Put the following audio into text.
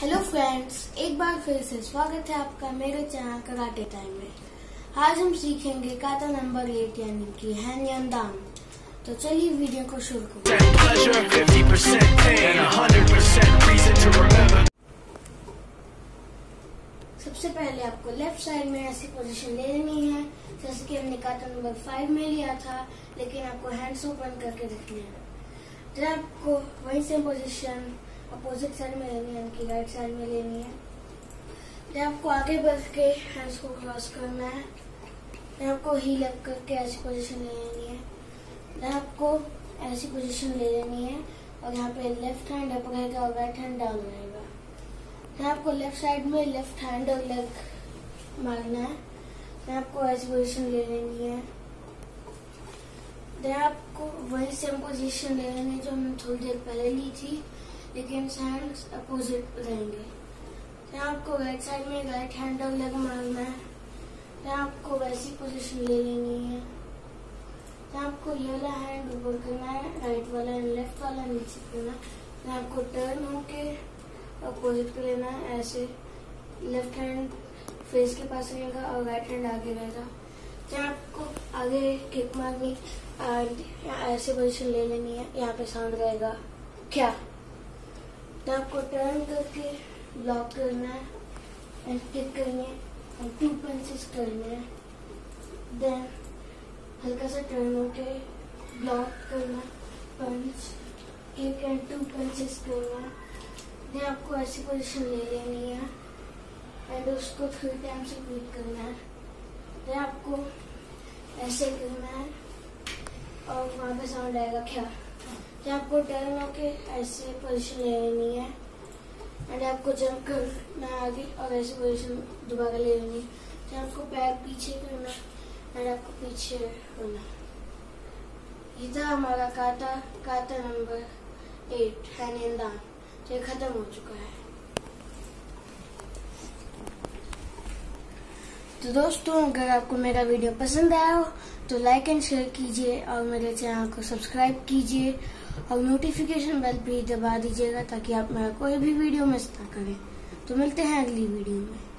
Hello friends, एक बार फिर से स्वागत है आपका मेरे चैनल कराटे टाइम में। आज हम सीखेंगे काता नंबर 8 यानी कि हैंड दान। तो चलिए वीडियो को शुरू करें। सबसे पहले आपको लेफ्ट साइड में ऐसी पोजीशन ले लेनी है जैसे कि हमने काता नंबर 5 में लिया था, लेकिन आपको हैंड्स ओपन करके रखने हैं। फिर आपको वही सेम पोजीशन अपोजिट साइड में लेनी है, यानी राइट साइड में लेनी है। फिर आपको आगे बढ़ के हैंड्स को क्रॉस करना है। फिर आपको हील अप करके ऐसी पोजीशन ले लेनी है। फिर आपको ऐसी पोजीशन ले लेनी है और यहाँ पे लेफ्ट हैंड अप रहेगा और राइट हैंड डाउन रहेगा। फिर आपको लेफ्ट साइड में लेफ्ट हैंड और लेग मारना है। फिर आपको ऐसी पोजीशन ले लेनी है। फिर आपको वही सेम पोजीशन ले लेनी है जो हमने थोड़ी देर पहले ली थी, लेकिन हैंड्स अपोजिट रहेंगे। फिर आपको राइट साइड में राइट हैंड और लेग मारना है। फिर आपको वैसी पोजीशन ले लेनी है। फिर आपको ये वाला हैंड ऊपर करना है, राइट वाला लेफ्ट वाला नीचे करना है। फिर आपको टर्न होके अपोजिट कर लेना है। ऐसे लेफ्ट हैंड फेस के पास रहेगा और राइट हैंड आगे रहेगा। फिर आपको आगे किक मारनी, ऐसे पोजीशन ले लेनी है। यहाँ पे साउंड रहेगा क्या। तो आपको टर्न करके ब्लॉक करना है एंड किक करनी है और 2 पंचेस करने हैं। देन हल्का सा टर्न होके ब्लॉक करना, पंच किक एंड 2 पंचेस करना है। देन आपको ऐसी पोजीशन ले लेनी है एंड उसको 3 टाइम्स रिपीट करना है। देन आपको ऐसे करना है और वहाँ पे साउंड आएगा क्या। तो आपको टर्न होके ऐसे पोजीशन ले लेनी है एंड आपको जंप करना है आगे और ऐसे पोजीशन दोबारा ले लेनी है। तो आपको पैर पीछे करना एंड आपको पीछे होना। ये था हमारा काता नंबर 8 हैंड दान। तो ये खत्म हो चुका है। तो दोस्तों, अगर आपको मेरा वीडियो पसंद आया हो तो लाइक एंड शेयर कीजिए और मेरे चैनल को सब्सक्राइब कीजिए और नोटिफिकेशन बेल भी दबा दीजिएगा ताकि आप मेरा कोई भी वीडियो मिस ना करें। तो मिलते हैं अगली वीडियो में।